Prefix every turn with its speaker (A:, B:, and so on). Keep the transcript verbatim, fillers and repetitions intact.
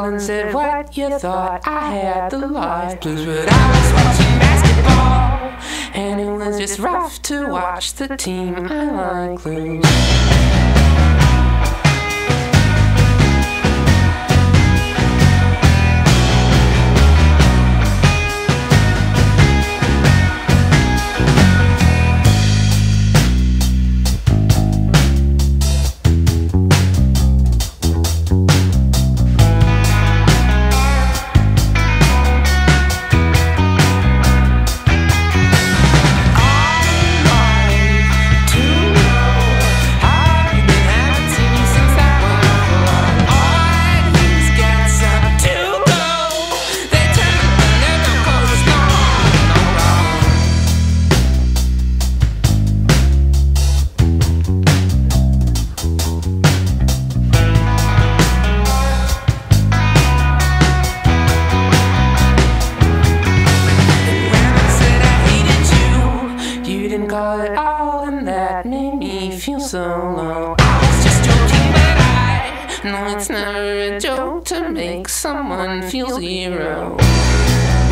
A: called and said what you thought. I had the life blues, but I was watching basketball, and it was just rough to watch the team I like lose. Call it all, and that made me feel so low. I was just joking, but I know it's never a joke to make someone feel zero.